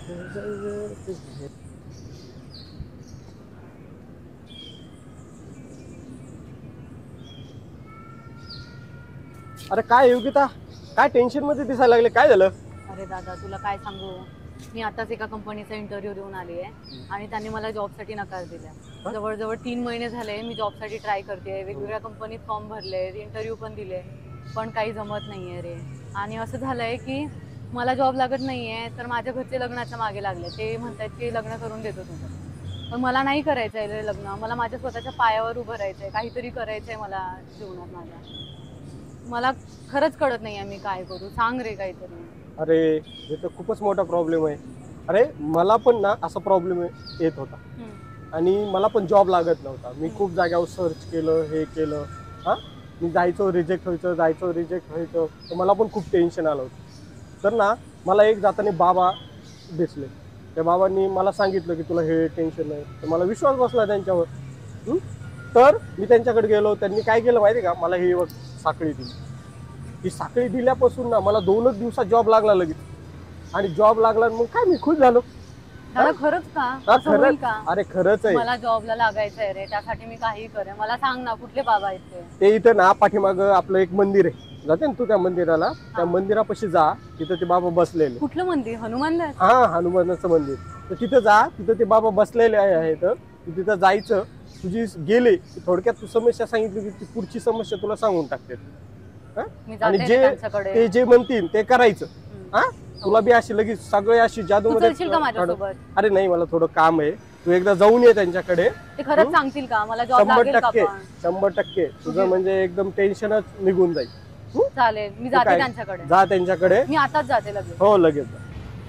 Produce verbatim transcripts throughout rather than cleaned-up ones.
अरे काय योगिता, काय टेन्शन मध्ये दिसायला लागले, काय झालं? अरे दादा तुला काय सांगू, मी आताच एका कंपनीचा इंटरव्ह्यू देऊन आली आहे आणि त्यांनी मला जॉबसाठी नकार दिला. जवळजवळ तीन महिने झाले मी जॉबसाठी ट्राय करते, वेगवेगळ्या कंपनीत फॉर्म भरले, इंटरव्ह्यू पण दिले, पण काही जमत नाहीये रे. आणि असं झालंय की मला जॉब लागत नाहीये तर माझ्या घरचे लग्नाच्या मागे लागले. ते म्हणतात की लग्न करून देतो तुझं, पण मला नाही करायचंय रे लग्न. मला माझ्या स्वतःच्या पायावर उभं राहायचंय, काहीतरी करायचंय मला जीवनात माझ्या. मला खरंच कळत नाहीये मी काय करू, सांग रे काहीतरी. अरे हे तर खूपच मोठा प्रॉब्लेम आहे. अरे मला पण ना असा प्रॉब्लेम येत होता आणि मला पण जॉब लागत नव्हता. मी खूप जाग्यावर सर्च केलं, हे केलं, हां मी जायचो, रिजेक्ट व्हायचं, जायचो रिजेक्ट व्हायचं, तर मला पण खूप टेन्शन आलं होतं. तर ना मला एक जाताना बाबा दिसले. त्या बाबांनी मला सांगितलं की तुला हे टेन्शन आहे, तर मला विश्वास बसला त्यांच्यावर. तर मी त्यांच्याकडे गेलो. त्यांनी काय केलं माहिती का, मला ही साखळी दिली. ही साखळी दिल्यापासून ना मला दोनच दिवसात जॉब लागला लगेच. आणि जॉब लागला मग काय मी खुश झालो. खरंच का? खरंच का? अरे खरंच आहे, मला जॉबला लागायचंय रे, त्यासाठी मी काही करेन. मला सांग ना कुठले बाबा आहेत ते? ते इथं ना पाठीमाग आपलं एक मंदिर आहे, जाते ना तू त्या मंदिराला, त्या मंदिरापाशी जा, तिथं ते बाबा बसलेले. कुठलं मंदिर? हनुमान? हा हनुमानाचं मंदिर. तर तिथं जा, तिथं ते बाबा बसलेले आहेत. तिथं जायचं, तुझी गेले थोडक्यात तू समस्या सांगितली की पुढची समस्या तुला सांगून टाकते. आणि जे ते जे म्हणतील ते करायचं. हा तुला बी अशी लगेच सगळे अशी जादू मध्ये. अरे नाही मला थोडं काम आहे, तू एकदा जाऊन ये त्यांच्याकडे. ते खरंच सांगतील का मला जॉब शंभर लागेल का? टक्के शंभर टक्के तुझं म्हणजे एकदम टेन्शनच निघून जाईल. चालेल, मी जाते त्यांच्याकडे. जा त्यांच्याकडे, मी आताच जाते लगेच. हो लगेच जा.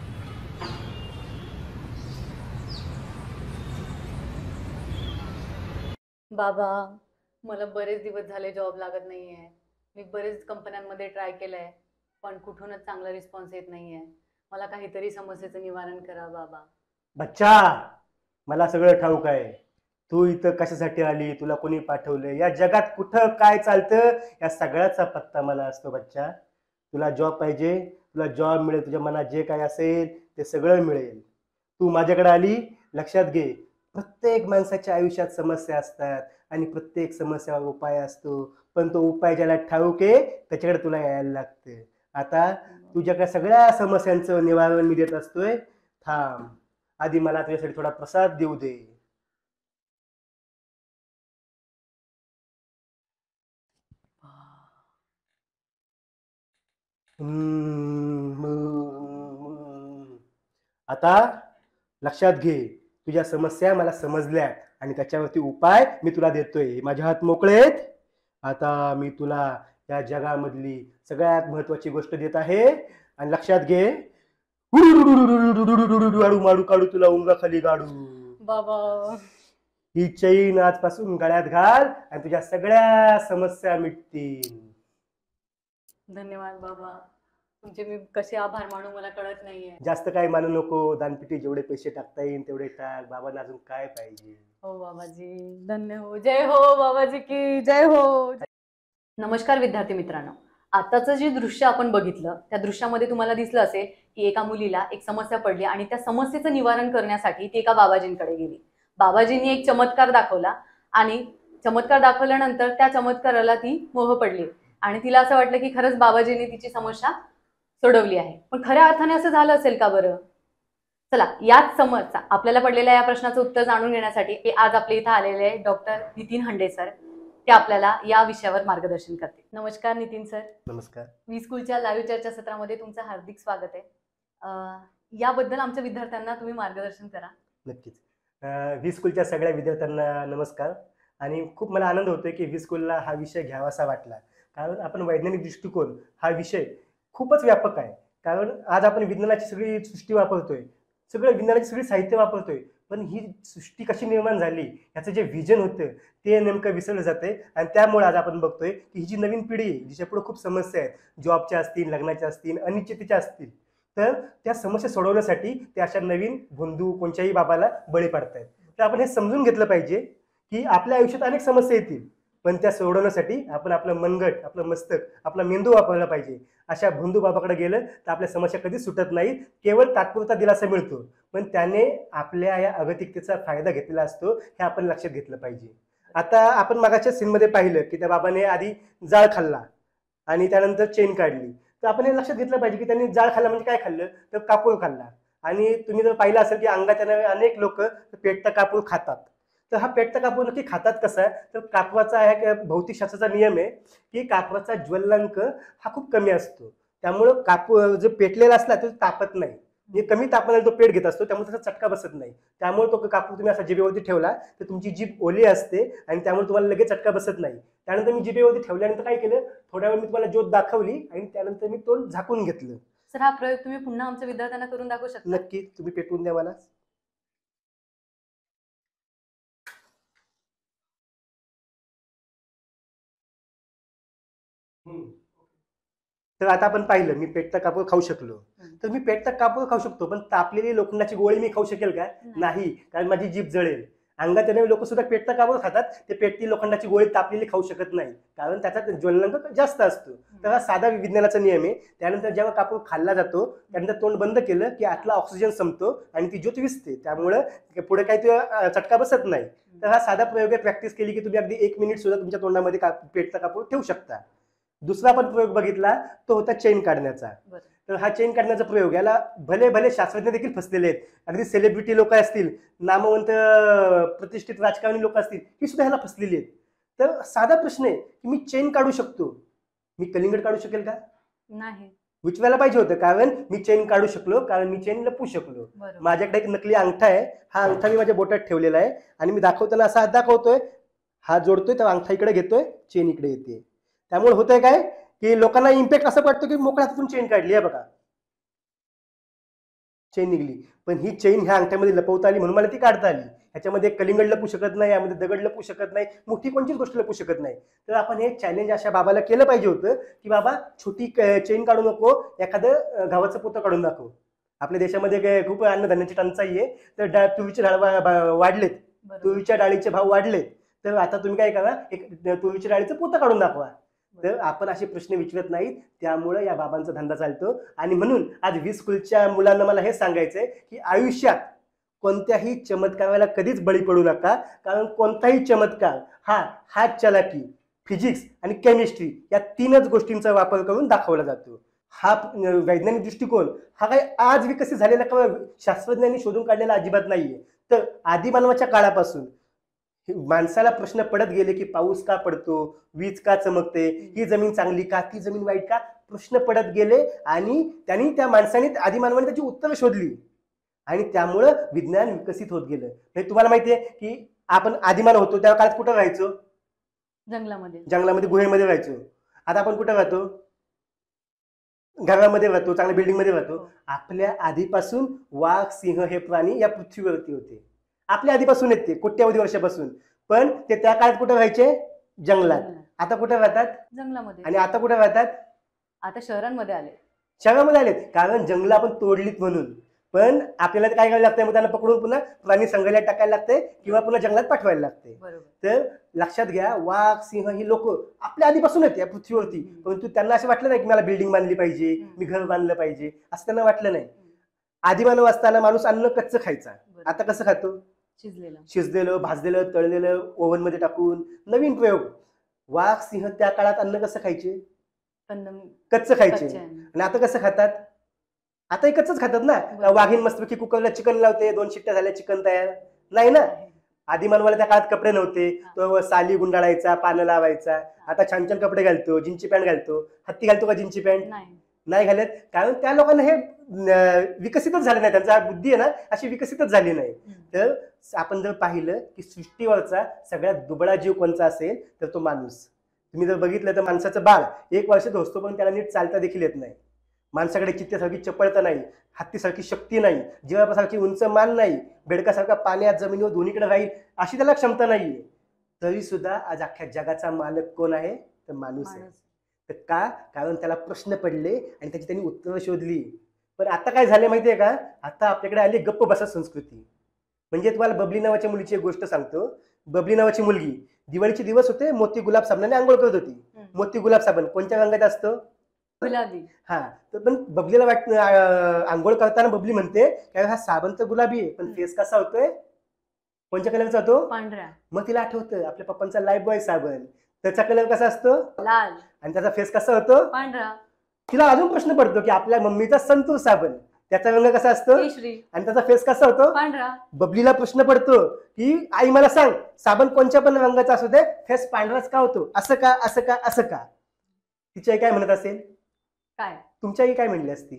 बाबा मला बरेच दिवस झाले जॉब लागत नाहीये. मी बरेच कंपन्यांमध्ये ट्राय केलंय, पण कुठूनच चांगला रिस्पॉन्स येत नाहीये. मला काहीतरी समस्येचं निवारण करा बाबा. बच्चा, मला सगळं ठाऊक आहे. तू इथं कशासाठी आली, तुला कोणी पाठवले, या जगात कुठं काय चालतं या सगळ्याचा पत्ता मला असतो. बच्चा तुला जॉब पाहिजे, तुला जॉब मिळेल, तुझ्या मनात जे काय असेल ते सगळं मिळेल. तू माझ्याकडे आली, लक्षात घे, प्रत्येक माणसाच्या आयुष्यात समस्या असतात आणि प्रत्येक समस्यावर उपाय असतो, पण तो उपाय ज्याला ठाऊक आहे त्याच्याकडे तुला यायला लागतं. आता तुझ्याकडे सगळ्या समस्यांचं निवारण मी देत असतोय. थांब, आधी मला तुझ्यासाठी थोडा प्रसाद देऊ दे. आता लक्षात घे, तुझ्या समस्या मला समजल्यात आणि त्याच्यावरती उपाय मी तुला देतोय. माझे हात मोकळे आहेत. आता मी तुला या जगामधली सगळ्यात महत्वाची गोष्ट देत आहे आणि लक्षात घे, आडू माडू काढू तुला उंगा खाली गाडू. बाबा ही चैन आजपासून गळ्यात घाल आणि तुझ्या सगळ्या समस्या मिटतील. धन्यवाद बाबा, तुमचे मी कसे आभार मानू मला कळत नाहीये. जास्त काही मानू नको, दानपिटी जेवढे पैसे टाकता येईल तेवढे टाक. बाबांना अजून काय पाहिजे? हो बाबाजी, धन्य हो. जय हो बाबाजी की जय हो. नमस्कार विद्यार्थी मित्रांनो, आताचं जे दृश्य आपण बघितलं त्या दृश्यामध्ये तुम्हाला दिसलं असेल की एका मुलीला एक समस्या पडली आणि त्या समस्येचं निवारण करण्यासाठी ती एका बाबाजींकडे गेली. बाबाजींनी एक चमत्कार दाखवला आणि चमत्कार दाखवल्यानंतर त्या चमत्काराला ती मोह पडली आणि तिला असं वाटलं की खरंच बाबाजींनी तिची समस्या सोडवली आहे. पण खऱ्या अर्थाने असं झालं असेल का बरं? चला याच समस्या आपल्याला पडलेल्या या प्रश्नाचं उत्तर जाणून घेण्यासाठी आज आपल्या इथं आलेले डॉक्टर नितीन हंडे सर, ते आपल्याला या विषयावर मार्गदर्शन करतील. नमस्कार नितीन सर. नमस्कार. वी स्कूलच्या लाईव्ह चर्चा सत्रामध्ये तुमचं हार्दिक स्वागत आहे. याबद्दल आमच्या विद्यार्थ्यांना तुम्ही मार्गदर्शन करा. नक्कीच. वी स्कूलच्या सगळ्या विद्यार्थ्यांना नमस्कार. आणि खूप मला आनंद होतोय की वी स्कूलला हा विषय घ्यावासा वाटला, कारण आपण वैज्ञानिक दृष्टिकोन हा विषय खूपच व्यापक आहे. कारण आज आपण विज्ञानाची सगळी सृष्टी वापरतोय, सगळं विज्ञानाची सगळी साहित्य वापरतोय, पण ही सृष्टी कशी निर्माण झाली याचं जे विजन होतं ते नेमकं विसरलं जाते. आणि त्यामुळे आज आपण बघतोय की ही जी नवीन पिढी आहे, जिच्या पुढे खूप समस्या आहेत, जॉबच्या असतील, लग्नाच्या असतील, अनिश्चिततेच्या असतील, तर त्या समस्या सोडवण्यासाठी ते अशा नवीन बंधू कोणत्याही बाबाला बळी पडतायत. तर आपण हे समजून घेतलं पाहिजे की आपल्या आयुष्यात अनेक समस्या येतील, पण त्या सोडवण्यासाठी आपण आपलं मनगट, आपलं मस्तक, आपला मेंदू वापरला पाहिजे. अशा भोंदू बाबाकडे गेलं तर आपल्या समस्या कधीच सुटत नाही, केवळ तात्पुरता दिलासा मिळतो, पण त्याने आपल्या या अगतिकतेचा फायदा घेतलेला असतो, हे आपण लक्षात घेतलं पाहिजे. आता आपण मागाच्या सीनमध्ये पाहिलं की त्या बाबाने आधी जाळ खाल्ला आणि त्यानंतर चेन काढली. तर आपण हे लक्षात घेतलं पाहिजे की त्यांनी जाळ खाल्ला म्हणजे काय खाल्लं, तर कापूर खाल्ला. आणि तुम्ही जर पाहिलं असेल की अंगात अनेक लोक पेटता कापूर खातात. तर हा पेटता कापूर नक्की खातात कसा, तर कापराचा एक भौतिकशास्त्राचा नियम आहे की कापराचा ज्वलनांक हा खूप कमी असतो, त्यामुळं कापूर जो पेटलेला असला तो तापत नाही, म्हणजे कमी तापमानात तो पेट घेत असतो, त्यामुळे त्याचा चटका बसत नाही. त्यामुळे तो कापूर तुम्ही असा जिभेवरती ठेवला तर तुमची जीभ ओली असते आणि त्यामुळे तुम्हाला लगेच चटका बसत नाही. त्यानंतर मी जिभेवरती ठेवल्यानंतर काय केलं, थोड्या वेळ मी तुम्हाला ज्योत दाखवली आणि त्यानंतर मी तोंड झाकून घेतलं. सर हा प्रयोग तुम्ही पुन्हा आमच्या विद्यार्थ्यांना करून दाखवू शकता? नक्की, तुम्ही पेटवून द्या मला. तर आता आपण पाहिलं मी पेटता कापूर खाऊ शकलो, तर मी पेटता कापूर खाऊ शकतो, पण तापलेली लोखंडाची गोळी मी खाऊ शकेल का? नाही, कारण माझी जीभ जळेल. अंगात येणारे लोक सुद्धा पेटता कापूर खातात, ते पेटती लोखंडाची गोळी तापलेली खाऊ शकत नाही, कारण त्याचा ज्वलनांक जास्त असतो. तर हा साधा विज्ञानाचा नियम आहे. त्यानंतर जेव्हा कापूर खाल्ला जातो त्यानंतर तोंड बंद केलं की आतला ऑक्सिजन संपतो आणि ती ज्योत विझते, त्यामुळं पुढे काही तो चटका बसत नाही. तर हा साधा प्रयोग आहे, प्रॅक्टिस केली की तुम्ही अगदी एक मिनिट सुद्धा तुमच्या तोंडामध्ये पेटता कापूर ठेवू शकता. दुसरा पण प्रयोग बघितला तो होता चेन काढण्याचा. तर हा चेन काढण्याचा प्रयोग, याला भले भले शास्त्रज्ञ देखील फसलेले आहेत. अगदी सेलिब्रिटी लोक असतील, नामवंत प्रतिष्ठित राजकारणी लोक असतील, ही सुद्धा ह्याला फसलेली आहेत. तर साधा प्रश्न आहे की मी चेन काढू शकतो, मी कलिंगड काढू शकेल का? नाही. विचारायला पाहिजे होतं, कारण मी चेन काढू शकलो, कारण मी चेन लपवू शकलो. माझ्याकडे एक नकली अंगठा आहे, हा अंगठा मी माझ्या बोटात ठेवलेला आहे आणि मी दाखवताना असा हात दाखवतोय, हा जोडतोय तर अंगठा इकडे घेतोय, चेन इकडे येते. त्यामुळे होतंय काय की लोकांना इम्पॅक्ट असं पडतो की मोकळ्या हातातून चेन काढली आहे बघा, चेन निघली, पण ही चेन ह्या अंगठ्यामध्ये लपवता आली म्हणून मला ती काढता आली. ह्याच्यामध्ये कलिंगड लपू शकत नाही, यामध्ये दगड लपू शकत नाही, मोठी कोणतीच गोष्ट लपू शकत नाही. तर आपण हे चॅलेंज अशा बाबाला केलं पाहिजे होतं की बाबा छोटी चेन काढू नको, एखादं गव्हाचं पोतं काढून दाखव. आपल्या देशामध्ये खूप अन्नधान्याची टंचाई आहे, तर तुरीचे डाळ वाढलेत, तुरीच्या डाळीचे भाव वाढलेत, तर आता तुम्ही काय करा, एक तुरीच्या डाळीचं पोतं काढून दाखवा. तर आपण असे प्रश्न विचारत नाहीत, त्यामुळे या बाबांचा धंदा चालतो. आणि म्हणून आज वी स्कूलच्या मुलांना मला हे सांगायचंय की आयुष्यात कोणत्याही चमत्काराला कधीच बळी पडू नका, कारण कोणताही चमत्कार हा हात चलाकी, फिजिक्स आणि केमिस्ट्री या तीनच गोष्टींचा वापर करून दाखवला जातो. हा वैज्ञानिक दृष्टिकोन हा काही आज विकसित झालेला किंवा शास्त्रज्ञांनी शोधून काढलेला अजिबात नाहीये. तर आदिमानवाच्या काळापासून माणसाला प्रश्न पडत गेले की पाऊस का पडतो, वीज का चमकते, ही जमीन चांगली का, ती जमीन वाईट का, प्रश्न पडत गेले आणि त्यांनी त्या माणसाने आदिमानवाने त्याची उत्तरं शोधली आणि त्यामुळं विज्ञान विकसित होत गेलं. म्हणजे तुम्हाला माहितीये की आपण आदिमानव होतो त्या काळात कुठं राहायचो? जंगलामध्ये. जंगलामध्ये, गुहेमध्ये राहायचो. आता आपण कुठं राहतो? घरामध्ये राहतो, चांगल्या बिल्डिंग मध्ये राहतो. आपल्या आधीपासून वाघ, सिंह हे प्राणी या पृथ्वीवरती होते, आपल्या आधीपासून येते कोट्यावधी वर्षापासून, पण ते त्या काळात कुठे राहायचे? जंगलात. आता कुठे राहतात? जंगलामध्ये. आणि आता कुठे राहतात? आता शहरांमध्ये आले. शहरामध्ये आलेत, कारण जंगल आपण तोडलीत म्हणून. पण आपल्याला काय करायला लागतंय, मग त्यांना पकडून पुन्हा प्राणी संग्रहालयात टाकायला लागते किंवा पुन्हा जंगलात पाठवायला लागते. तर लक्षात घ्या, वाघ, सिंह ही लोक आपल्या आधीपासून आहेत या पृथ्वीवरती, परंतु त्यांना असं वाटलं नाही की मला बिल्डिंग बांधली पाहिजे, मी घर बांधलं पाहिजे, असं त्यांना वाटलं नाही. आदिमानव असताना माणूस अन्न कच्चं खायचा, आता कसं खातो? शिजलेलं, शिजलेलं, भाजलेलं, तळलेलं, ओव्हन मध्ये टाकून. नवीन प्रयोग. वाघ, सिंह त्या काळात अन्न कसं खायचे? कच्चं खायचे. आणि आता कसं खातात? आता कच्चंच खातात ना. वाघीण मस्तपैकी कुकरला चिकन लावते, दोन शिट्ट्या झाल्या चिकन तयार. नाही ना. आदिमानवाला त्या काळात कपडे नव्हते, तो साली गुंडाळायचा, पानं लावायचा. आता छान छान कपडे घालतो, जीन्सची पॅन्ट घालतो. हत्ती घालतो का जीन्सची पॅन्ट? नाही घालत, कारण त्या लोकांना हे विकसितच झाले नाही, त्यांचा बुद्धी आहे ना अशी विकसितच झाली नाही. तर आपण जर पाहिलं की सृष्टीवरचा सगळ्यात दुबळा जीव कोणता असेल तर तो माणूस. तुम्ही जर बघितलं तर माणसाचं बाळ एक वर्ष धोसतो पण त्याला नीट चालता देखील येत नाही. माणसाकडे चित्त्यासारखी चपळता नाही, हत्तीसारखी शक्ती नाही, जिराफासारखी उंच मान नाही, बेडकासारखा पाण्यात जमिनीवर दोन्हीकडे राहील अशी त्याला क्षमता नाहीये. तरी सुद्धा आज अख्ख्या जगाचा मालक कोण आहे? तर माणूस आहे. तर का? कारण त्याला प्रश्न पडले आणि त्याची त्यांनी उत्तरं शोधली. पण आता काय झाले माहितीये का? आता आपल्याकडे आली गप्प बसा संस्कृती. म्हणजे तुम्हाला बबली नावाच्या मुलीची एक गोष्ट सांगतो. बबली नावाची मुलगी दिवाळीचे दिवस होते, मोती गुलाब साबणाने आंघोळ करत होती. हम्म. मोती गुलाब साबण कोणत्या रंगात असतं? गुलाबी. हा, तर पण बबलीला वाट अं, आंघोळ करताना बबली म्हणते काय हा साबण तर गुलाबी आहे, पण हम्म. फेस कसा होतोय? कोणत्या कलरचा होतो? पांढऱ्या. मग तिला आठवतं आपल्या पप्पांचा लाईफ बॉय साबण, त्याचा कलर कसा असतो? लाल. आणि त्याचा फेस कसा होतो? पांढरा. तिला अजून प्रश्न पडतो की आपल्या मम्मीचा संतूर साबण, त्याचा रंग कसा असतो? केशरी. आणि त्याचा फेस कसा होतो? पांढरा. बबलीला प्रश्न पडतो की आई मला सांग, साबण कोणत्या पण रंगाचा असू दे, फेस पांढराच का होतो? असं का, असं का, असं का? तिची आई काय म्हणत असेल? काय? तुमची आई काय म्हणली असती?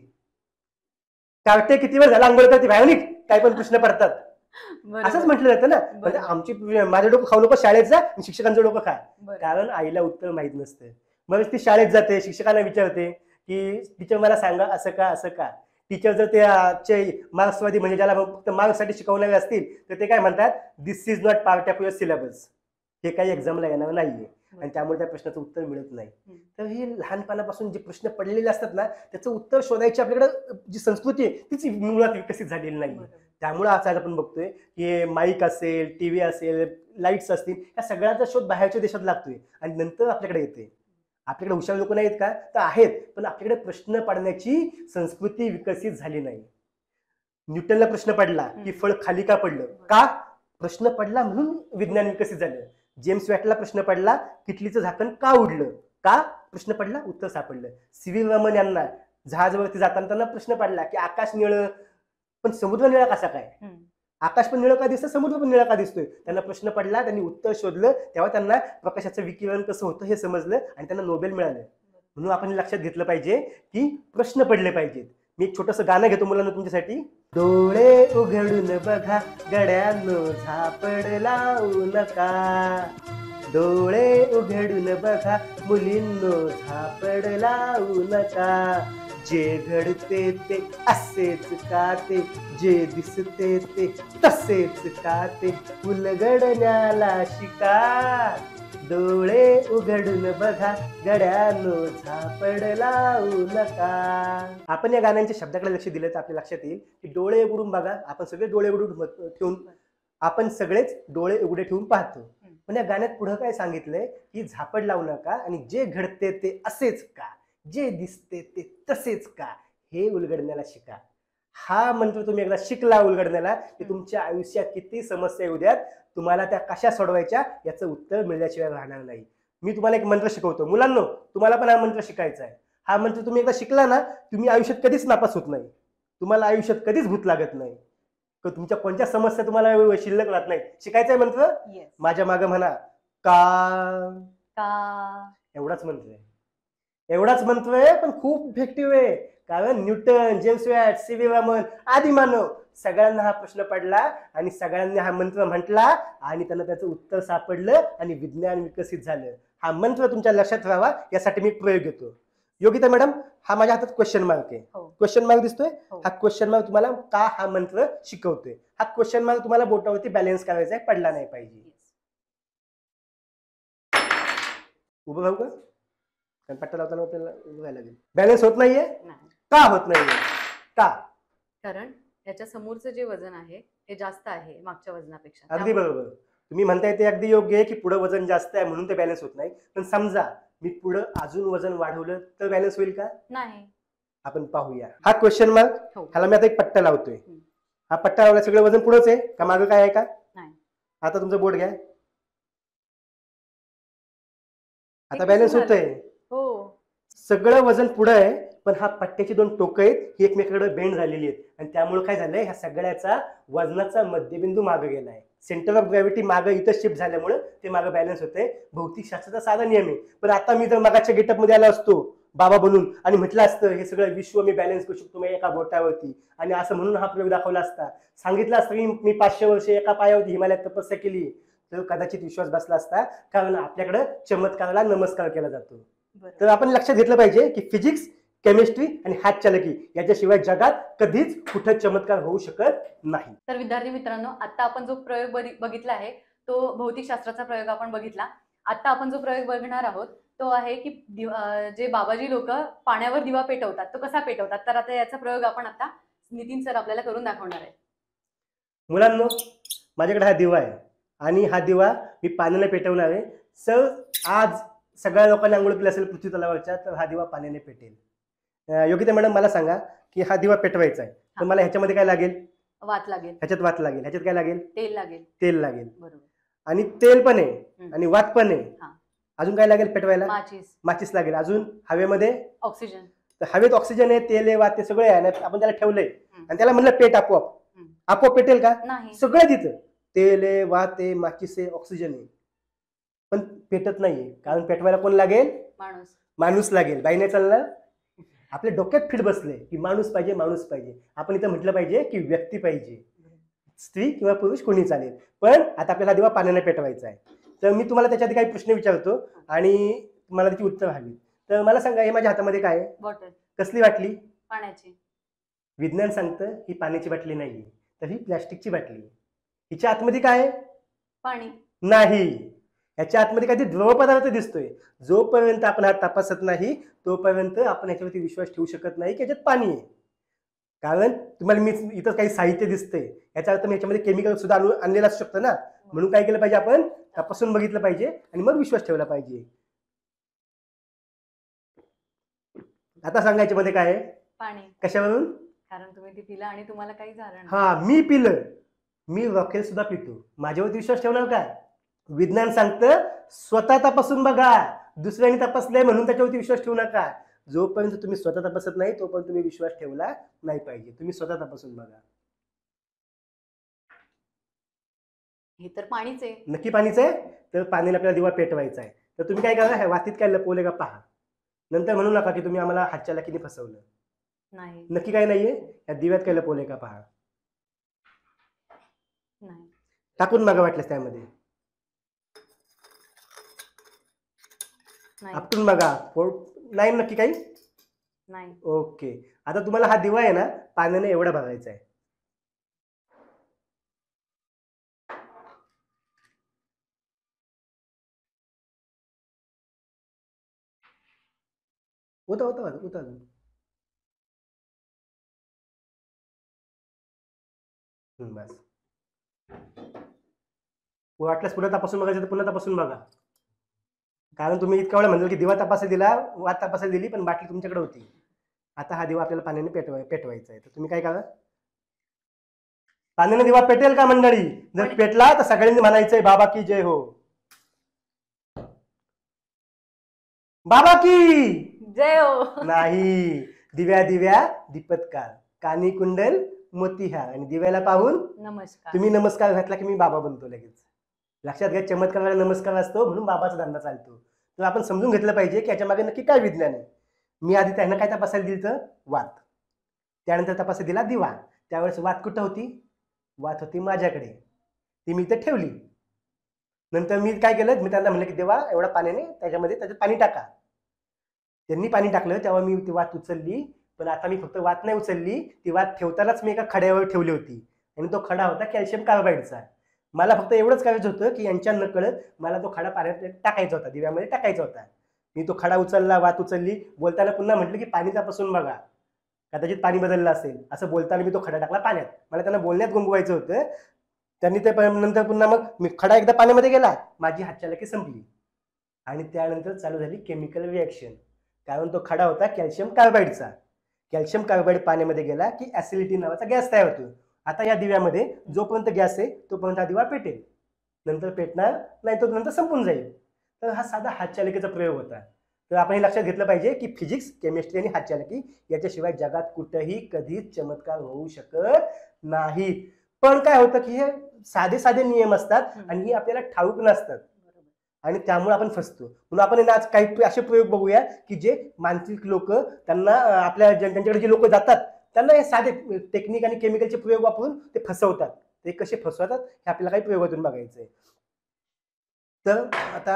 कार्टे किती वेळ झाला आंघोळ करते भावनिक, काय पण प्रश्न पडतात. बरोबर. असंच म्हटलं जातं ना. म्हणजे बरोबर. आमची माझं डोकं खाऊ नको, शाळेत जा आणि शिक्षकांचं डोकं खा. बरोबर. कारण आईला उत्तर माहित नसतं. मग ती शाळेत जाते, शिक्षकांना विचारते की टीचर मला सांगा असं का, असं का? टीचर जर ते मार्क्सवादी म्हणजे ज्याला फक्त मार्क्ससाठी शिकवणारे असतील तर ते काय म्हणतात, this is not part of your syllabus, हे काही एक्झामला येणार नाहीये आणि त्यामुळे त्या प्रश्नाचं उत्तर मिळत नाही. हम्म. तर हे लहानपणापासून जे प्रश्न पडलेले असतात ना, त्याचं उत्तर शोधायची आपल्याकडे जी संस्कृती आहे तीच मुळात विकसित झालेली नाही. बरोबर. त्यामुळे आज आपण बघतोय की माईक असेल, टीव्ही असेल, लाईट्स असतील, या सगळ्याचा शोध बाहेरच्या देशात लागतोय आणि नंतर आपल्याकडे येते. आपल्याकडे हुशार लोक नाहीत का? तर आहेत, पण आपल्याकडे प्रश्न पडण्याची संस्कृती विकसित झाली नाही. न्यूटनला प्रश्न पडला की फळ खाली का पडलं? का? प्रश्न पडला म्हणून विज्ञान विकसित झालं. जेम्स वॅटला प्रश्न पडला किटलीचं झाकण का उडलं? का? प्रश्न पडला, उत्तर सापडलं. सी व्ही रमन यांना जहाजावरती जाताना त्यांना प्रश्न पडला की आकाश निळं पण समुद्र निळा कसा काय? हम्म. आकाश पण निळं का दिसतं, समुद्र पण निळा का दिसतोय? त्यांना प्रश्न पडला, त्यांनी उत्तर शोधलं, तेव्हा त्यांना प्रकाशाचं विकिरण कसं होतं हे समजलं आणि त्यांना नोबेल मिळालं. म्हणून आपण लक्षात घेतलं पाहिजे की प्रश्न पडले पाहिजेत. मी एक छोटंसं गाणं घेतो मुलांना तुमच्यासाठी. डोळे उघडून बघा गड्यांनो झापड लावू नका, डोळे उघडून बघा मुलींनो झापड लावू नका, जे घडते ते असेच का ते, जे दिसते ते तसेच का ते, उलगडण्याला शिका, डोळे उघडून बघा गड्यांनो झापड लावू नका. आपण या गाण्यांच्या शब्दाकडे लक्ष दिलं तर आपल्या लक्षात येईल की डोळे उघडून बघा, आपण सगळे डोळे उघडून ठेवून आपण सगळेच डोळे उघडे ठेवून पाहतो. पण या गाण्यात पुढे काय सांगितलंय की झापड लावू नका आणि जे घडते ते असेच का, जे दिसते ते तसेच का, हे उलगडण्याला शिका. हा मंत्र तुम्ही एकदा शिकला उलगडण्याला की तुमच्या आयुष्यात किती समस्या येऊ द्यात, तुम्हाला त्या कशा सोडवायच्या याचं उत्तर मिळल्याशिवाय राहणार नाही. मी तुम्हाला एक मंत्र शिकवतो. मुलांनो, तुम्हाला पण हा मंत्र शिकायचा आहे. हा मंत्र तुम्ही एकदा शिकला ना, तुम्ही आयुष्यात कधीच नापास होत नाही, तुम्हाला आयुष्यात कधीच भूत लागत नाही, तुमच्या कोणत्या समस्या तुम्हाला शिल्लक राहत नाही. शिकायचा आहे मंत्र? Yes. माझ्या मागे म्हणा का. का. एवढाच मंत्र आहे, एवढाच मंत्र आहे, पण खूप इफेक्टिव्ह आहे. कारण Newton, James Watt, C V Raman आदी मानव सगळ्यांना हा प्रश्न पडला आणि सगळ्यांनी हा मंत्र म्हटला आणि त्यांना त्याचं उत्तर सापडलं आणि विज्ञान विकसित झालं. हा मंत्र तुमच्या लक्षात राहावा यासाठी मी प्रयोग घेतो. योगिता मॅडम, हा माझ्या हातात क्वेश्चन मार्क आहे. हो. क्वेश्चन मार्क दिसतोय? हो. हा क्वेश्चन मार्क तुम्हाला का हा मंत्र शिकवतोय. हा क्वेश्चन मार्क तुम्हाला बोटावरती बॅलन्स करायचा आहे, पडला नाही पाहिजे. उभं राहू का? कारण पट्टा लावताना आपल्याला उभं राहायला लागेल. बॅलन्स होत नाहीये? नाही. का होत नाहीये? का? कारण याच्या समोरचं जे वजन आहे ते जास्त आहे मागच्या वजनापेक्षा. अगदी त्यामुळे- बरोबर. तुम्ही म्हणताय ते अगदी योग्य आहे की पुढे वजन जास्त आहे म्हणून ते बॅलन्स होत नाही. पण समजा मी पुढे अजून वजन वाढवलं तर बॅलन्स होईल का? नाही. आपण पाहूया. हा क्वेश्चन मार्क, हो. ह्याला मी आता एक पट्टा लावतोय. हम्म. हा पट्टा लावला, सगळं वजन पुढेच आहे का मागं काय आहे का? नाही. आता तुमचं बोट घ्या. आता ते बॅलन्स कसं होतंय. हो. सगळं वजन पुढे आहे, पण हा पट्ट्याची दोन टोकं आहेत ही एकमेकांकडे बेंड झालेली आहेत आणि त्यामुळे काय झालंय, ह्या सगळ्याचा वजनाचा मध्यबिंदू मागे गेलाय. सेंटर ऑफ ग्रॅव्हिटी मागे इथं शिफ्ट झाल्यामुळे ते मागे बॅलन्स होते. भौतिक शास्त्राचा साधा नियम आहे. पण आता मी जर मागाच्या गेटअप मध्ये आलो असतो बाबा बनून आणि म्हटलं असतं हे सगळं विश्व मी बॅलन्स करू शकतो एका बोटावरती आणि असं म्हणून हा प्रयोग दाखवला असता, सांगितलं असतं की मी पाचशे वर्ष एका पायावरती हिमालयात तपस्या केली, तर कदाचित विश्वास बसला असता. कारण आपल्याकडे चमत्काराला नमस्कार केला जातो. तर आपण लक्षात घेतलं पाहिजे की फिजिक्स, केमिस्ट्री आणि हातचालकी याच्याशिवाय जगात कधीच कुठे चमत्कार होऊ शकत नाही. तर विद्यार्थी मित्रांनो, आता आपण जो प्रयोग बघि- बघितला आहे तो भौतिकशास्त्राचा प्रयोग आपण बघितला. आता आपण जो प्रयोग बघणार आहोत तो आहे की दिव- अं, जे बाबाजी लोक पाण्यावर दिवा पेटवतात तो कसा पेटवतात. तर आता याचा प्रयोग आपण आता नितीन सर आपल्याला करून दाखवणार आहे. मुलांनो, माझ्याकडे हा दिवा आहे. आणि हा दिवा मी पाण्याने पेटवणार आहे. सर आज सगळ्या लोकांनी आंघोळ केली असेल पृथ्वी तलावाच्या, तर हा दिवा पाण्याने पेटेल. अं, योगिता मॅडम मला सांगा की हा दिवा पेटवायचा आहे, तर मला ह्याच्यामध्ये काय लागेल? वात लागेल, ह्याच्यात वात लागेल. ह्याच्यात काय लागेल? तेल लागेल. तेल लागेल. बरोबर. आणि तेल पण आहे हम्म. आणि वात पण आहे. हा. अजून काय लागेल पेटवायला? माचीस, माचीस लागेल. अजून हवेमध्ये ऑक्सिजन. तर हवेत ऑक्सिजन आहे, तेल आहे, वात आहे, सगळे आहे. आणि आपण त्याला ठेवलंय हम्म. आणि त्याला म्हणलं पेट आपोआप, हम्म. आपोआप पेटेल का? नाही. सगळं तिथं तेल आहे, वात आहे, माचीस आहे, ऑक्सिजन आहे, पण पेटत नाहीये. कारण पेटवायला कोण लागेल? माणूस. माणूस लागेल. बाई नाही चाललं. आपल्या डोक्यात फिट बसले की माणूस पाहिजे, माणूस पाहिजे. आपण इथं म्हटलं पाहिजे की व्यक्ती पाहिजे, स्त्री किंवा पुरुष कोणी चालेल. पण आता आपल्याला दिवा पाण्याने पेटवायचा आहे. तर मी तुम्हाला त्याच्यात काही प्रश्न विचारतो आणि मला त्याची उत्तर हवी. तर मला सांगा, हे माझ्या हातामध्ये काय आहे? बॉटल. कसली बाटली? पाण्याची. विज्ञान सांगतं ही पाण्याची बाटली नाहीये, तर ही प्लॅस्टिकची बाटली आहे. हिच्या आतमध्ये काय आहे? पाणी नाही. ह्याच्या आतमध्ये काही द्रव पदार्थ दिसतोय. जोपर्यंत आपण हा तपासत नाही तोपर्यंत आपण याच्यावरती विश्वास ठेवू शकत नाही की याच्यात पाणी आहे. कारण तुम्हाला मी इथं काही साहित्य दिसतंय, याचा अर्थ मी याच्यामध्ये केमिकल सुद्धा आणू आणलेलं असू शकतं ना. म्हणून काय केलं पाहिजे? आपण तपासून बघितलं पाहिजे आणि मग विश्वास ठेवला पाहिजे. आता सांगा याच्यामध्ये काय आहे? पाणी. कशावरून? कारण तुम्ही ती पिला आणि तुम्हाला काही झालं नाही. हा, मी पिलं. मी रॉकेल सुद्धा पितो. माझ्यावरती विश्वास ठेवणार का? विज्ञान सांगतं स्वतः तपासून बघा. दुसऱ्याने तपासलंय म्हणून त्याच्यावरती विश्वास ठेवू नका. जोपर्यंत तुम्ही स्वतः तपासत नाही तोपर्यंत तुम्ही विश्वास ठेवला नाही पाहिजे. तुम्ही स्वतः तपासून बघा. हे तर पाणीच आहे. नक्की पाणीच आहे. तर पाण्याने आपल्याला दिवा पेटवायचा आहे. तर तुम्ही काय करा, वातीत काय लपवले का पहा. नंतर म्हणू नका की तुम्ही आम्हाला हातच्या लाकीने फसवलं. नाही. नक्की काय नाहीये? या दिव्यात काय लपवले का पहा. नाही. टाकून बघा वाटल्यास त्यामध्ये. नाही. आपटून बघा. नाही नक्की काही नाही. ओके. आता तुम्हाला हा दिवा आहे ना पाण्याने एवढा बघायचा आहे. होता होता होता बस. वाटल्यास पुन्हा तपासून बघायचं तर पुन्हा तपासून बघा. कारण तुम्ही इतका वेळा म्हणलं की दिवा तपासायला दिला, वात तपासायला दिली, पण बाटली तुमच्याकडे होती. आता हा दिवा आपल्याला पाण्याने पेटवाय पेटवायचा आहे. तर तुम्ही काय करा, पाण्याने दिवा पेटेल का मंडळी? जर पेटला तर सगळ्यांनी म्हणायचंय बाबा की जय हो. बाबा की जय हो. नाही. दिव्या दिव्या दीपत्कार, कानी कुंडल मोतीहार, आणि दिव्याला पाहून नमस्कार. तुम्ही नमस्कार घातला की मी बाबा बनतो लगेच. लक्षात घ्या, चमत्काराला नमस्कार असतो म्हणून बाबाचा धंदा चालतो. तर आपण समजून घेतलं पाहिजे की याच्या मागे नक्की काय विज्ञान आहे. मी आधी त्यांना काय तपासायला दिलं तर वात, त्यानंतर तपासायला दिला दिवा. त्यावेळेस वात कुठं होती? वात होती माझ्याकडे, ती मी इथे ठेवली. नंतर मी काय केलं, मी त्यांना म्हणलं की देवा एवढा पाण्याने त्याच्यामध्ये त्याच्यात पाणी टाका. त्यांनी पाणी टाकलं तेव्हा मी ती वात उचलली. पण आता मी फक्त वात नाही उचलली, ती वात ठेवतानाच मी एका खड्यावर ठेवली होती आणि तो खडा होता कॅल्शियम कार्बाईडचा. मला फक्त एवढंच करायचं होतं की यांच्या नकळत मला तो खडा पाण्यात टाकायचा होता, दिव्यामध्ये टाकायचा होता. मी तो खडा उचलला, वात उचलली. बोलताना पुन्हा म्हटलं की पाणी तपासून बघा, कदाचित पाणी बदललं असेल. असं बोलताना मी तो खडा टाकला पाण्यात. मला त्यांना बोलण्यात गुंगवायचं होतं. त्यांनी ते नंतर पुन्हा मग मी खडा एकदा पाण्यामध्ये गेला, माझी हातचालाकी संपली आणि त्यानंतर चालू झाली केमिकल रिॲक्शन. कारण तो खडा होता कॅल्शियम कार्बाईडचा. कॅल्शियम कार्बाईड पाण्यामध्ये गेला की ऍसिडिटी नावाचा गॅस तयार होतो. आता या दिव्यामध्ये जोपर्यंत गॅस आहे तोपर्यंत हा दिवा पेटेल, नंतर पेटणार नाही तो नंतर संपून जाईल. तर हा साधा हातचालकीचा प्रयोग होता. तर आपण हे लक्षात घेतलं पाहिजे की फिजिक्स, केमिस्ट्री आणि हातचालकी याच्याशिवाय जगात कुठेही कधीच चमत्कार होऊ शकत नाही. पण काय होतं की हे साधे साधे नियम असतात आणि हे आपल्याला ठाऊक नसतात आणि त्यामुळे आपण फसतो. म्हणून आपण आज काही असे प्रयोग बघूया की जे मानसिक लोक, त्यांना आपल्या त्यांच्याकडे जे लोक जातात त्यांना हे साधे टेक्निक आणि केमिकलचे प्रयोग वापरून ते फसवतात. ते कसे फसवतात हे आपल्याला काही प्रयोगातून बघायचंय. तर आता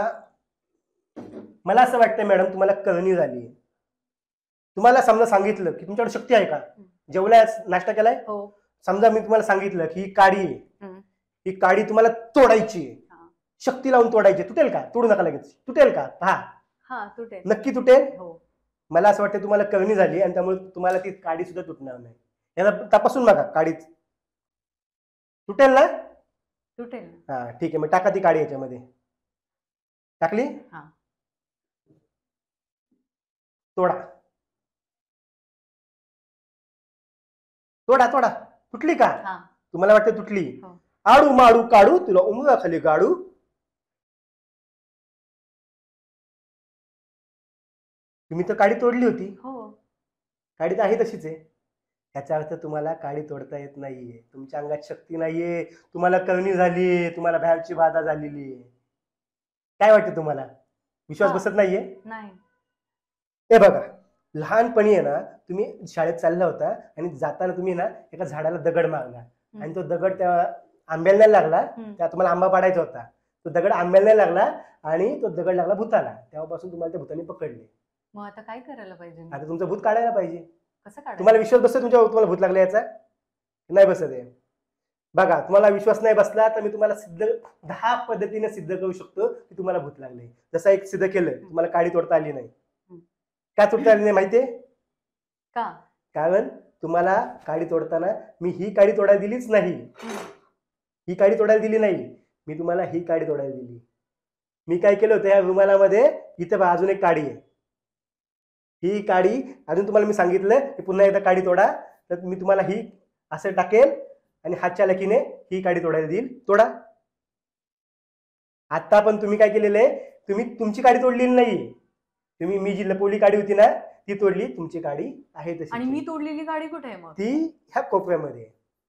मला असं वाटतं मॅडम तुम्हाला कळणी झाली. तुम्हाला समजा सांगितलं की तुमच्याकडे शक्ती आहे का, जेवलाय, नाश्ता केलाय, समजा मी तुम्हाला सांगितलं की ही काडी आहे, ही काडी तुम्हाला तोडायची, शक्ती लावून तोडायची, तुटेल का? तोडू नका लगेच. तुटेल का? पहा, नक्की तुटेल. मला असं वाटतं तुम्हाला कळणी झाली आणि त्यामुळे तुम्हाला ती काडी सुद्धा तुटणार नाही. याला तपासून बघा, काडीच तुटेल ना? तुटेल ना. हा ठीक आहे, मग टाका ती काडी याच्यामध्ये. टाकली? हा. तोडा तोडा तोडा. तुटली का? हा. तुम्हाला वाटतं तुटली? हो. आडू माडू काढू तुला उंबरा खाली गाडू. तुम्ही तर काडी तोडली होती. हो. काडी तर आहे तशीच आहे. याचा अर्थ तुम्हाला काडी तोडता येत नाहीये, तुमच्या अंगात शक्ती नाहीये, तुम्हाला कळणी झाली, तुम्हाला बाहेरची बाधा झालेली आहे. काय वाटतं तुम्हाला? विश्वास हा. बसत नाहीये? नाही. हे बघा, लहानपणी आहे ना तुम्ही शाळेत चालला होता आणि जाताना तुम्ही ना एका झाडाला दगड मारला आणि तो दगड त्या आंब्याला नाही लागला. हम्म. त्या तुम्हाला आंबा पाडायचा होता, तो दगड आंब्याला नाही लागला आणि तो दगड लागला भूताला. तेव्हापासून तुम्हाला त्या भूताने पकडले. मग आता काय करायला पाहिजे मी? आता तुमचं भूत काढायला पाहिजे. कसं काढायचं? तुम्हाला विश्वास बसतो तुमच्या तुम्हाला भूत लागला याचा? नाही बसत आहे. बघा, तुम्हाला विश्वास नाही बसला तर मी तुम्हाला सिद्ध दहा पद्धतीने सिद्ध करू शकतो की तुम्हाला भूत लागले. जसं एक सिद्ध केलं, तुम्हाला काडी तोडता आली नाही. का तोडता आली नाही माहितीये का? कारण तुम्हाला काडी तोडताना मी ही काडी तोडायला दिलीच नाही. ही काडी तोडायला दिली नाही, मी तुम्हाला ही काडी तोडायला दिली. मी काय केलं होतं, या रुमालामध्ये इथं बघा अजून एक काडी आहे. ही काडी अजून तुम्हाला मी सांगितलं की पुन्हा एकदा काडी तोडा, तर मी तुम्हाला ही असं टाकेल आणि हातच्या लकीने ही काडी तोडायला देईल. तोडा. आता पण तुम्ही काय केलेलं आहे, तुम्ही तुमची काडी तोडलेली नाही. तुम्ही मी जी लपवली काडी होती ना ती तोडली, तुमची काडी आहे तशी. आणि मी तोडलेली गाडी कुठे आहे मग? ती ह्या कोपऱ्यामध्ये,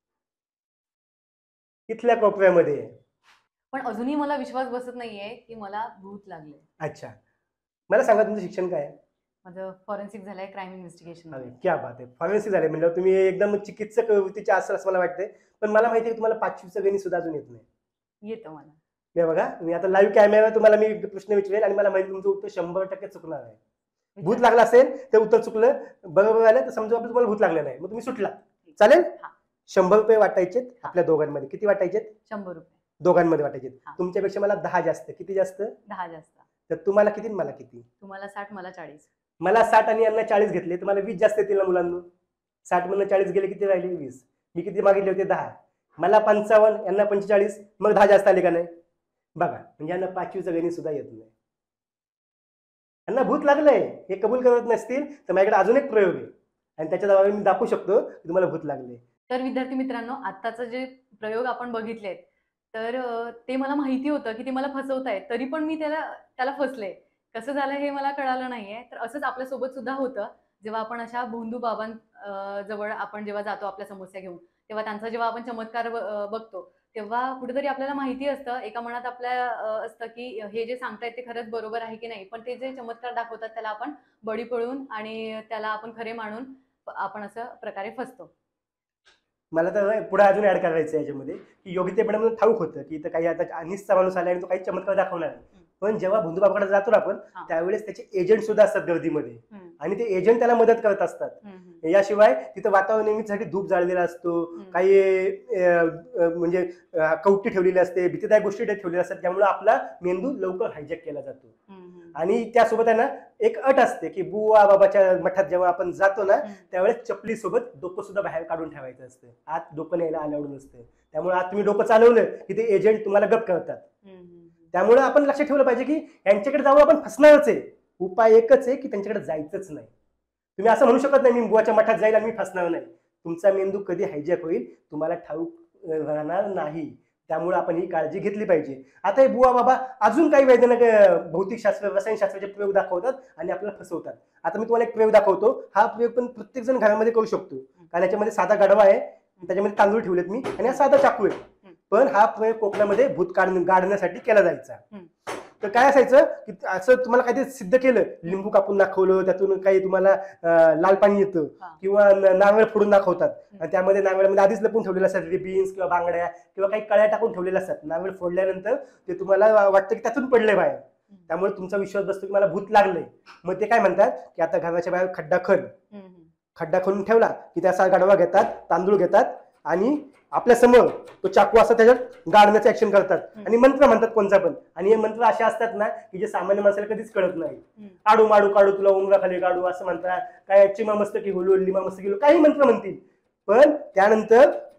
इथल्या कोपऱ्यामध्ये. पण अजूनही मला विश्वास बसत नाहीये की मला भूत लागले. अच्छा, मला सांगा तुमचं शिक्षण काय आहे? माझं फॉरेन्सिक झालंय, क्राईम इन्व्हेस्टिगेशन. अरे क्या बात आहे, फॉरेन्सिक झाले म्हणजे तुम्ही एकदम चिकित्सक वृत्तीचे असाल असं मला वाटतंय. पण मला माहिती आहे तुम्हाला पाचवीचं गणित सुद्धा अजून येत नाही. येतं मला. मी बघा, मी आता लाईव्ह कॅमेरावर तुम्हाला मी प्रश्न विचारेल आणि मला माहिती तुमचं उत्तर शंभर टक्के चुकणार आहे. भूत लागला असेल ते उत्तर चुकलं, बरोबर आलं तर समजा आपलं तुम्हाला भूत लागलं नाही, मग तुम्ही सुटला. चालेल? हा. शंभर रुपये वाटायचे आपल्या दोघांमध्ये. किती वाटायचे? शंभर रुपये दोघांमध्ये वाटायचे. हा. तुमच्यापेक्षा मला दहा जास्त. किती जास्त? दहा जास्त. तर तुम्हाला किती मला किती? तुम्हाला साठ, मला चाळीस. मला साठ आणि यांना चाळीस घेतले तर मला वीस जास्त येतील ना मुलांना. साठ मधून चाळीस गेले, किती राहिले? वीस. मी किती मागितले होते? दहा. मला पंचावन्न, यांना पंचेचाळीस, मग दहा जास्त आले का नाही? बघा, म्हणजे यांना पाचवीचं गणित सुद्धा येत नाही. यांना भूत लागलंय हे कबूल करत नसतील तर माझ्याकडे अजून एक प्रयोग आहे आणि त्याच्याद्वारे मी दाखवू शकतो की तुम्हाला भूत लागले. तर विद्यार्थी मित्रांनो, आत्ताचं जे प्रयोग आपण बघितलेत तर ते मला माहिती होतं की ते मला फसवतायत, तरी पण मी त्याला त्याला फसले. कसं झालं हे मला कळालं नाहीये. तर असंच आपल्यासोबत सुद्धा होतं. जेव्हा आपण अशा भोंदू बाबां जवळ आपण जेव्हा जातो आपल्या समस्या घेऊन, तेव्हा त्यांचा जेव्हा आपण चमत्कार बघतो तेव्हा कुठेतरी आपल्याला माहिती असतं, एका मनात आपल्या असतं की हे जे सांगतायत ते खरंच बरोबर आहे की नाही. पण ते जे चमत्कार दाखवतात त्याला आपण बळी पडून आणि त्याला आपण खरे मानून आपण असं प्रकारे फसतो. मला तर पुढे अजून ऍड करायचं याच्यामध्ये की योगितेपणे मला ठाऊक होतं की इथं काही आता अनिसचा माणूस आला आणि तो काही चमत्कार दाखवणार नाही. पण जेव्हा भोंदू बाबाकडे जातो ना आपण त्यावेळेस त्याचे एजंट सुद्धा असतात गर्दीमध्ये आणि ते एजंट त्याला मदत करत असतात. याशिवाय तिथं वातावरण नेहमीसाठी धूप जाळलेला असतो, काही म्हणजे कवटी ठेवलेली असते, भीतीदायक गोष्टी ठेवलेल्या असतात, त्यामुळे आपला मेंदू लवकर हायजॅक केला जातो. आणि त्यासोबत आहे ना एक अट असते की बुवा बाबाच्या मठात जेव्हा आपण जातो ना त्यावेळेस चपली सोबत डोकं सुद्धा बाहेर काढून ठेवायचं असतं. आत डोकं न्यायला अलाउड नसतं. त्यामुळे आत तुम्ही डोकं चालवलं की ते एजंट तुम्हाला गप करतात. त्यामुळे आपण लक्ष ठेवलं पाहिजे की यांच्याकडे जाऊन आपण फसणारच आहे. उपाय एकच आहे की त्यांच्याकडे जायचंच नाही. तुम्ही असं म्हणू शकत नाही मी बुवाच्या मठात जाईल आणि मी फसणार नाही. तुमचा मेंदू कधी हायजॅक होईल तुम्हाला ठाऊक राहणार नाही. त्यामुळे आपण ही काळजी घेतली पाहिजे. आता हे बुवा बाबा अजून काही वैज्ञानिक भौतिकशास्त्र रसायनशास्त्राचे प्रयोग दाखवतात आणि आपल्याला फसवतात. आता मी तुम्हाला एक प्रयोग दाखवतो. हा प्रयोग पण प्रत्येक जण घरामध्ये करू शकतो. कारण याच्यामध्ये साधा गाढवा आहे, त्याच्यामध्ये तांदूळ ठेवलेत मी आणि हा साधा चाकू आहे. पण हा प्रयोग कोकणामध्ये भूत काढ गाडण्यासाठी केला जायचा. तर काय असायचं की असं तुम्हाला काहीतरी सिद्ध केलं, लिंबू कापून दाखवलं, त्यातून काही तुम्हाला लाल पाणी येतं किंवा नारळ फोडून दाखवतात आणि त्यामध्ये नारळामध्ये आधीच लपून ठेवलेलं असतात रिबीन्स किंवा बांगड्या किंवा काही कळ्या टाकून ठेवलेल्या असतात. नारळ फोडल्यानंतर ते तुम्हाला वाटतं की त्यातून पडले बाहेर. त्यामुळे तुमचा विश्वास बसतो की मला भूत लागलंय. मग ते काय म्हणतात की आता घराच्या बाहेर खड्डा खण, खड्डा खणून ठेवला की त्याचा गाडवा घेतात, तांदूळ घेतात आणि आपल्या समोर तो चाकू असं त्याच्यात गाडण्याचं ऍक्शन करतात आणि मंत्र म्हणतात कोणता पण. आणि हे मंत्र असे असतात ना की जे सामान्य माणसाला कधीच कळत नाही. आडू माडू काढू तुला उमरा खाली काढू असं म्हणतात, काय चिमा मस्त की होलू लिमा मस्त की काही मंत्र म्हणतील. पण त्यानंतर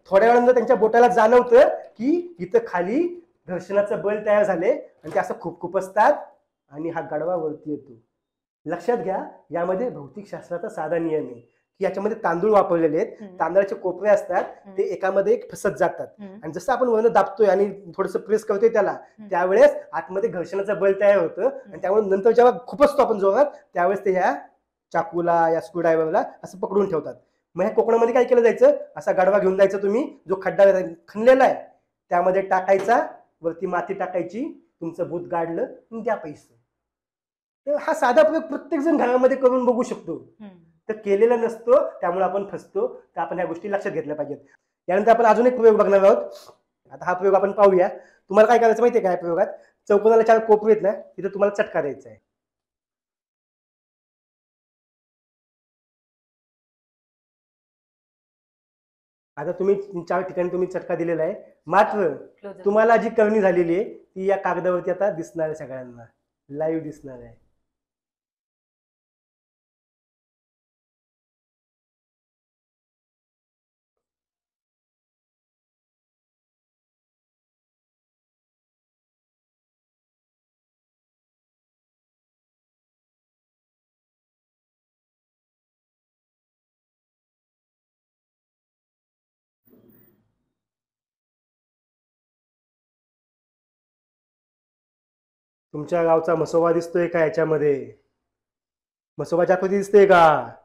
थोड्या वेळानंतर त्यांच्या बोटाला जाणवतं की इथं खाली घर्षणाचं बल तयार झाले आणि ते असं खूप खूप असतात आणि हा गाडवा वरती येतो. लक्षात घ्या, यामध्ये भौतिकशास्त्राचा साधा नियम आहे की याच्यामध्ये तांदूळ वापरलेले आहेत. तांदळाचे कोपरे असतात, ते एकामध्ये एक फसत जातात आणि जसं आपण वरनं दाबतोय आणि थोडस प्रेस करतोय त्याला, त्यावेळेस आतमध्ये घर्षणाचं बल तयार होतं आणि त्यामुळे नंतर जेव्हा खुपसतो आपण जोरात त्यावेळेस ते ह्या चाकूला या स्क्रूड्रायव्हरला असं पकडून ठेवतात. मग ह्या कोकणामध्ये काय केलं जायचं, असा गाडवा घेऊन जायचं तुम्ही, जो खड्डा खणलेला आहे त्यामध्ये टाकायचा, वरती माती टाकायची, तुमचं भूत गाडलं आणि द्या पैसे. तर हा साधा प्रयोग प्रत्येक जण घरामध्ये करून बघू शकतो. तर केलेला नसतो त्यामुळे आपण फसतो. तर आपण ह्या गोष्टी लक्षात घेतल्या पाहिजेत. यानंतर आपण अजून एक प्रयोग बघणार आहोत. आता हा प्रयोग आपण पाहूया. तुम्हाला काय करायचं माहितीये का, या प्रयोगात चौकोनाला चार कोपरे आहेत ना, तिथे तुम्हाला चटका द्यायचा आहे. आता तुम्ही चार ठिकाणी तुम्ही चटका दिलेला आहे, मात्र तुम्हाला जी करणी झालेली आहे ती या कागदावरती आता दिसणार आहे, सगळ्यांना लाईव्ह दिसणार आहे. तुमच्या गावचा म्हसोबा दिसतोय का याच्यामध्ये? म्हसोबाची आकृती दिसते का?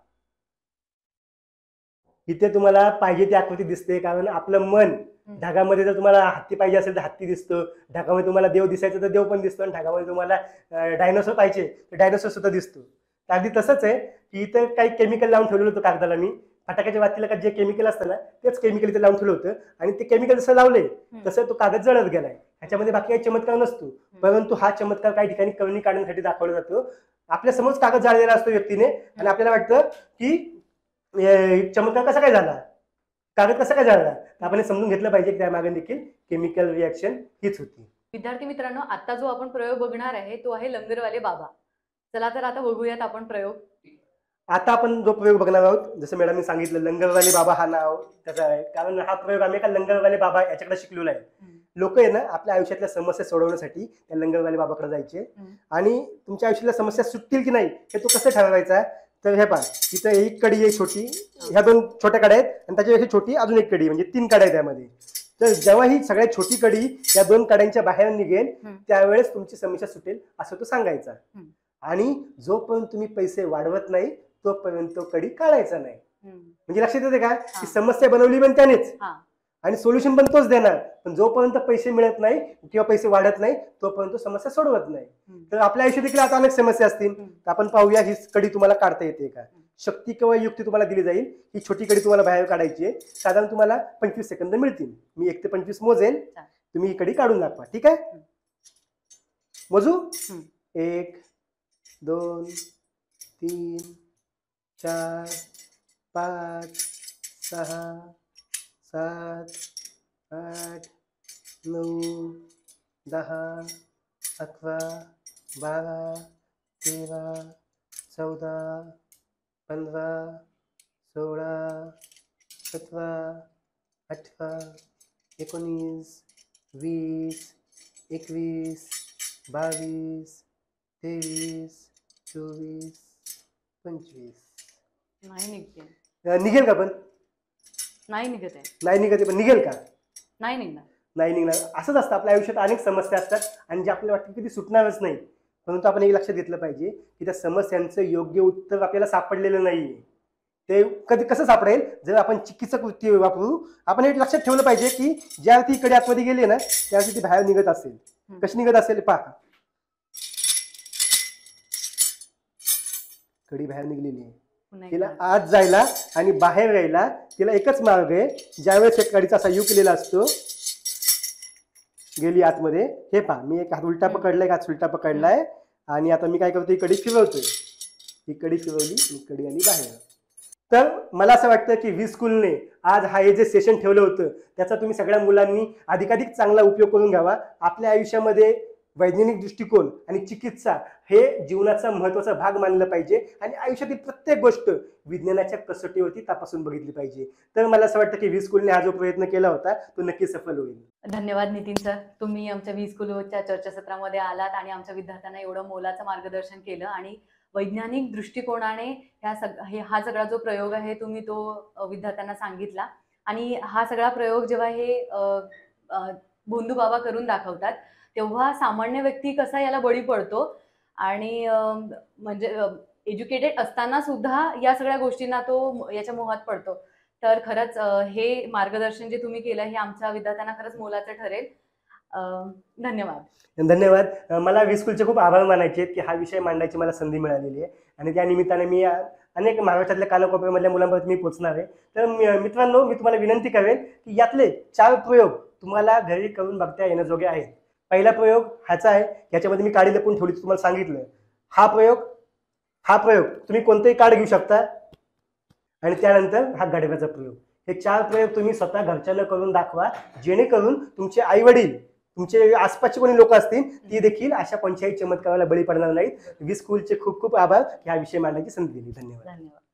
इथे तुम्हाला पाहिजे ती आकृती दिसते, कारण आपलं मन ढगामध्ये जर तुम्हाला हत्ती पाहिजे असेल तर हत्ती दिसतो, ढगामध्ये तुम्हाला देव दिसायचं तर देव पण दिसतो, आणि ढगामध्ये तुम्हाला डायनोसॉर पाहिजे तर डायनोसॉर सुद्धा दिसतो. तर अगदी तसंच आहे की इथं काही केमिकल लावून ठेवलेलं होतं कागदाला. मी फटाक्याच्या वातीला का जे केमिकल असतं ना तेच केमिकल इथे लावून ठेवलं होतं, आणि ते केमिकल जसं लावले तसं तो कागद जळत गेलाय. ह्याच्यामध्ये बाकी काही चमत्कार नसतो, परंतु हा चमत्कार काही ठिकाणी करणी काढण्यासाठी दाखवला जातो. आपल्या समोर कागद जाळलेला असतो व्यक्तीने, आणि आपल्याला वाटतं की चमत्कार कसा काय झाला, कागद कसा काय झाला, तर आपण हे समजून घेतलं पाहिजे की त्यामागे देखील केमिकल रिॲक्शन हीच होती. विद्यार्थी मित्रांनो, आता जो आपण प्रयोग बघणार आहे तो आहे लंगरवाले बाबा. चला तर आता बघूयात आपण प्रयोग. आता आपण जो प्रयोग बघणार आहोत, जसं मॅडमने सांगितलं, लंगरवाले बाबा हा नाव त्याचा आहे, कारण हा प्रयोग आम्ही एका लंगरवाले बाबा याच्याकडे शिकलेला आहे. लोक आहे ना आपल्या आयुष्यातल्या समस्या सोडवण्यासाठी त्या लंगरवाले बाबाकडे जायचे, आणि तुमच्या आयुष्यातल्या समस्या सुटतील की नाही हे तो कसं ठरवायचा, तर हे पहा, इथं एक कडी आहे छोटी, ह्या दोन छोट्या कड्या आहेत, आणि त्याच्यापेक्षा छोटी अजून एक कडी, म्हणजे तीन कड्या आहेत त्यामध्ये. तर जेव्हा ही सगळ्यात छोटी कडी या दोन कड्यांच्या बाहेर निघेल त्यावेळेस तुमची समस्या सुटेल असं तो सांगायचा. आणि जोपर्यंत तुम्ही पैसे वाढवत नाही तोपर्यंत कडी काढायचा नाही. म्हणजे लक्षात येते का की समस्या बनवली पण त्यानेच आणि सोल्युशन पण तोच देणार, पण जोपर्यंत पैसे मिळत नाही किंवा पैसे वाढत नाही तोपर्यंत समस्या सोडवत नाही. तर आपल्या आयुष्यात देखील आता अनेक समस्या असतील, तर आपण पाहूया ही कडी तुम्हाला काढता येते का. शक्ती किंवा युक्ती तुम्हाला दिली जाईल. ही छोटी कडी तुम्हाला बाहेर काढायची आहे. साधारण तुम्हाला पंचवीस सेकंद मिळतील. मी एक ते पंचवीस मोजेल, तुम्ही ही कडी काढून दाखवा. ठीक आहे, मोजू. एक, दोन, तीन, चार, पाच, सहा, सात, आठ, नऊ, दहा, अकरा, बारा, तेरा, चौदा, पंधरा, सोळा, सतरा, अठरा, एकोणीस, वीस, एकवीस, बावीस, तेवीस, चोवीस, पंचवीस. नाही निघते. निघेल का? पण नाही निघत आहे. नाही निघते, पण निघेल का? नाही निघणार. नाही निघणार. असंच असतं, आपल्या आयुष्यात अनेक समस्या असतात आणि जे आपल्याला वाटतं की ती सुटणारच नाही, परंतु आपण एक लक्षात घेतलं पाहिजे की त्या समस्यांचं योग्य उत्तर आपल्याला सापडलेलं नाहीये. ते कधी कसं सापडेल, जर आपण चिकित्सक वृत्ती वापरू. आपण एक लक्षात ठेवलं पाहिजे की ज्या ती कडे आतमध्ये गेली ना त्यावेळी ती बाहेर निघत असेल. कशी निघत असेल पहा, कडी बाहेर निघलेली आहे. तिला आत जायला आणि बाहेर यायला तिला एकच मार्ग आहे. ज्यावेळेस एक कडीचा असा यू केलेला असतो, गेली आतमध्ये. हे पहा, मी एक हात उलटा पकडलाय, एक हात सुलटा पकडलाय, आणि आता मी काय करतो, ही कडी फिरवतोय. ही कडी फिरवली आणि कडी आली बाहेर. तर मला असं वाटतं की व्ही स्कूलने आज हा हे जे सेशन ठेवलं होतं त्याचा तुम्ही सगळ्या मुलांनी अधिकाधिक चांगला उपयोग करून घ्यावा. आपल्या आयुष्यामध्ये वैज्ञानिक दृष्टिकोन आणि चिकित्सा हे जीवनाचा महत्त्वाचा भाग मानला पाहिजे आणि आयुष्यातील प्रत्येक गोष्ट विज्ञानाच्या कसोटीवरती तपासून बघितली पाहिजे. तर मला असं वाटतं की व्ही स्कूलने हा जो प्रयत्न केला होता तो नक्की सफल होईल. धन्यवाद नितीन सर, तुम्ही आमच्या व्ही स्कूलच्या चर्चासत्रामध्ये आलात आणि आमच्या विद्यार्थ्यांना एवढं मोलाचं मार्गदर्शन केलं आणि वैज्ञानिक दृष्टिकोनाने ह्या सग हे हा सगळा जो प्रयोग आहे तुम्ही तो अ, विद्यार्थ्यांना सांगितला. आणि हा सगळा प्रयोग जेव्हा हे अ, अ, भोंदू बाबा करून दाखवतात तेव्हा सामान्य व्यक्ती कसा याला बळी पडतो आणि अ, म्हणजे एज्युकेटेड असताना सुद्धा या सगळ्या गोष्टींना तो याच्या मोहात पडतो. तर खरंच अ, हे मार्गदर्शन जे तुम्ही केलं हे आमच्या विद्यार्थ्यांना खरंच मोलाचं ठरेल. अ, धन्यवाद. धन्यवाद. अ, मला व्ही स्कूलचे खूप आभार मानायचे आहेत की हा विषय मांडण्याची मला संधी मिळालेली आहे आणि त्या निमित्ताने मी अ, अनेक महाराष्ट्रातल्या कानाकोपऱ्यामधल्या मुलांपर्यंत मी पोहोचणार आहे. तर मी- मित्रांनो, मी तुम्हाला विनंती करेन की यातले चार प्रयोग तुम्हाला घरी करून बघता येण्याजोगे आहेत. पहिला प्रयोग ह्याचा आहे, याच्यामध्ये मी काडी लपून ठेवली तुम्हाला सांगितलं. हा प्रयोग हा प्रयोग तुम्ही कोणतेही कार्ड घेऊ शकता आणि त्यानंतर हा गडव्याचा प्रयोग. हे चार प्रयोग तुम्ही स्वतः घरच्यांना करून दाखवा, जेणेकरून तुमचे आई वडील, तुमचे आसपासचे कोणी लोक असतील ती देखील अशा कोणत्याही चमत्काराला बळी पडणार नाहीत. व्ही स्कूलचे खूप खूप आभार, ह्या विषय मांडण्याची संधी दिली. धन्यवाद. धन्यवाद.